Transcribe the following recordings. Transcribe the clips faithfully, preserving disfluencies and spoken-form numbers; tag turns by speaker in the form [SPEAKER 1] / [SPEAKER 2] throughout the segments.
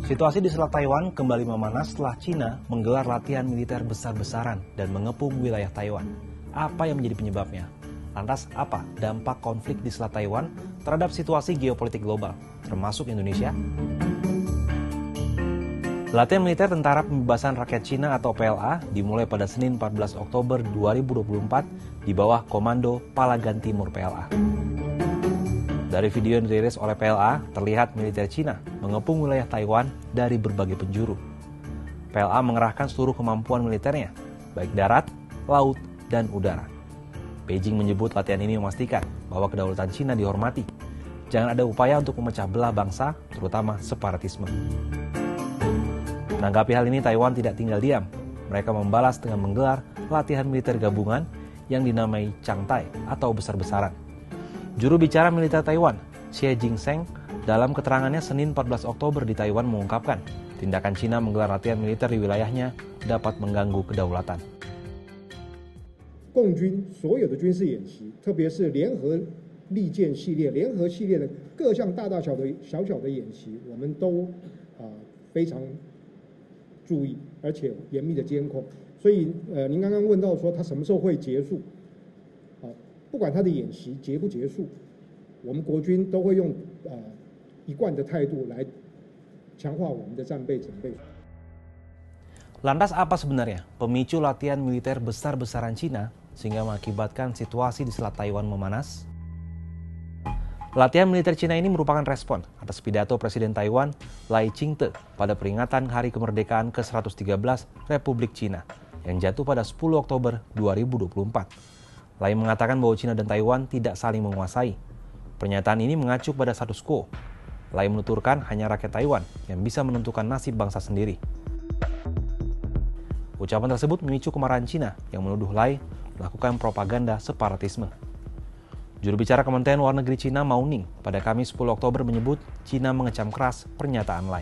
[SPEAKER 1] Situasi di Selat Taiwan kembali memanas setelah China menggelar latihan militer besar-besaran dan mengepung wilayah Taiwan. Apa yang menjadi penyebabnya? Lantas apa dampak konflik di Selat Taiwan terhadap situasi geopolitik global, termasuk Indonesia? Latihan militer Tentara Pembebasan Rakyat Cina atau P L A dimulai pada Senin empat belas Oktober dua ribu dua puluh empat di bawah Komando Palagan Timur P L A. Dari video yang dirilis oleh P L A, terlihat militer Cina mengepung wilayah Taiwan dari berbagai penjuru. P L A mengerahkan seluruh kemampuan militernya, baik darat, laut, dan udara. Beijing menyebut latihan ini memastikan bahwa kedaulatan Cina dihormati. Jangan ada upaya untuk memecah belah bangsa, terutama separatisme. Menanggapi hal ini, Taiwan tidak tinggal diam. Mereka membalas dengan menggelar latihan militer gabungan yang dinamai Changtai atau besar-besaran. Juru bicara militer Taiwan, Xie Jingsheng, dalam keterangannya Senin empat belas Oktober di Taiwan mengungkapkan, tindakan Cina menggelar latihan militer di wilayahnya dapat mengganggu kedaulatan.
[SPEAKER 2] 共军所有的军事演习，特别是联合利剑系列、联合系列的各项大大小的小小的演习，我们都啊、呃、非常注意，而且严密的监控。所以呃，您刚刚问到说它什么时候会结束？啊、呃，不管它的演习结不结束，我们国军都会用呃一贯的态度来强化我们的战备准备。
[SPEAKER 1] Lantas apa sebenarnya pemicu latihan militer besar-besaran Cina sehingga mengakibatkan situasi di Selat Taiwan memanas? Latihan militer Cina ini merupakan respon atas pidato Presiden Taiwan Lai Ching-te pada peringatan Hari Kemerdekaan ke seratus tiga belas Republik Cina yang jatuh pada sepuluh Oktober dua ribu dua puluh empat. Lai mengatakan bahwa Cina dan Taiwan tidak saling menguasai. Pernyataan ini mengacu pada status quo. Lai menuturkan hanya rakyat Taiwan yang bisa menentukan nasib bangsa sendiri. Ucapan tersebut memicu kemarahan Cina yang menuduh Lai melakukan propaganda separatisme. Juru bicara Kementerian Luar Negeri Cina Mao Ning pada Kamis sepuluh Oktober menyebut Cina mengecam keras pernyataan Lai.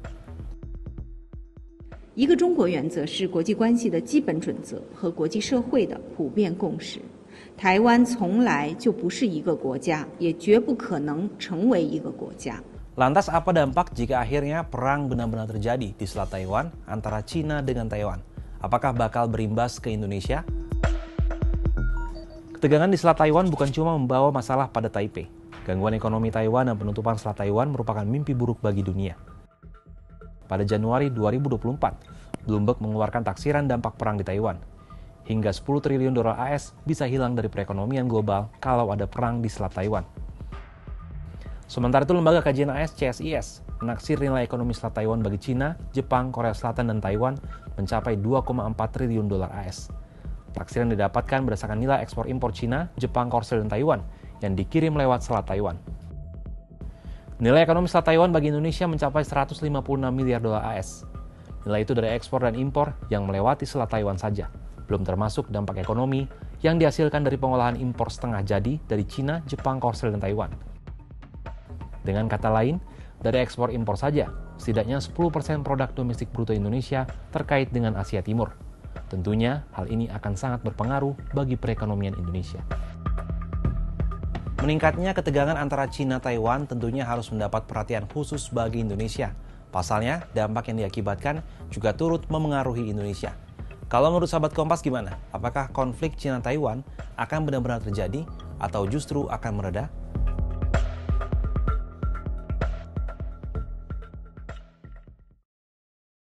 [SPEAKER 3] 一个中国原则是国际关系的基本准则和国际社会的普遍共识。台湾从来就不是一个国家，也绝不可能成为一个国家。
[SPEAKER 1] Lantas apa dampak jika akhirnya perang benar-benar terjadi di Selat Taiwan antara Cina dengan Taiwan? Apakah bakal berimbas ke Indonesia? Ketegangan di Selat Taiwan bukan cuma membawa masalah pada Taipei. Gangguan ekonomi Taiwan dan penutupan Selat Taiwan merupakan mimpi buruk bagi dunia. Pada Januari dua ribu dua puluh empat, Bloomberg mengeluarkan taksiran dampak perang di Taiwan. Hingga sepuluh triliun dolar A S bisa hilang dari perekonomian global kalau ada perang di Selat Taiwan. Sementara itu, lembaga kajian A S C S I S menaksir nilai ekonomi Selat Taiwan bagi Cina, Jepang, Korea Selatan, dan Taiwan mencapai dua koma empat triliun dolar A S. Taksiran didapatkan berdasarkan nilai ekspor impor Cina, Jepang, Korea, dan Taiwan yang dikirim lewat Selat Taiwan. Nilai ekonomi Selat Taiwan bagi Indonesia mencapai seratus lima puluh enam miliar dolar A S. Nilai itu dari ekspor dan impor yang melewati Selat Taiwan saja, belum termasuk dampak ekonomi yang dihasilkan dari pengolahan impor setengah jadi dari Cina, Jepang, Korea, dan Taiwan. Dengan kata lain, dari ekspor impor saja, setidaknya sepuluh persen produk domestik bruto Indonesia terkait dengan Asia Timur. Tentunya, hal ini akan sangat berpengaruh bagi perekonomian Indonesia. Meningkatnya ketegangan antara Cina-Taiwan tentunya harus mendapat perhatian khusus bagi Indonesia. Pasalnya, dampak yang diakibatkan juga turut memengaruhi Indonesia. Kalau menurut sahabat Kompas gimana? Apakah konflik Cina-Taiwan akan benar-benar terjadi atau justru akan mereda?